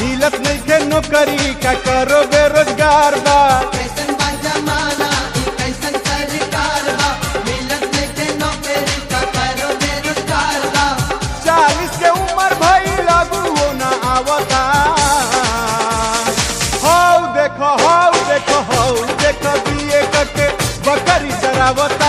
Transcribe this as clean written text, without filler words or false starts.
मिलत नहीं के नौकरी का करो बेरोजगार बा। कैसन बा जमाना ई कैसन सरकार बा, मिलत नहीं के नौकरी का करो बेरोजगार बा। 40 के उम्र भई लागू हो ना आवता। हाउ देखो बीए करके बकरी चरावता।